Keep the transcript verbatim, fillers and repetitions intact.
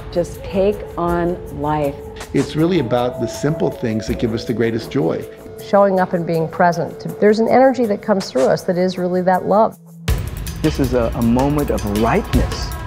just take on life. It's really about the simple things that give us the greatest joy. Showing up and being present. There's an energy that comes through us that is really that love. This is a, a moment of ripeness.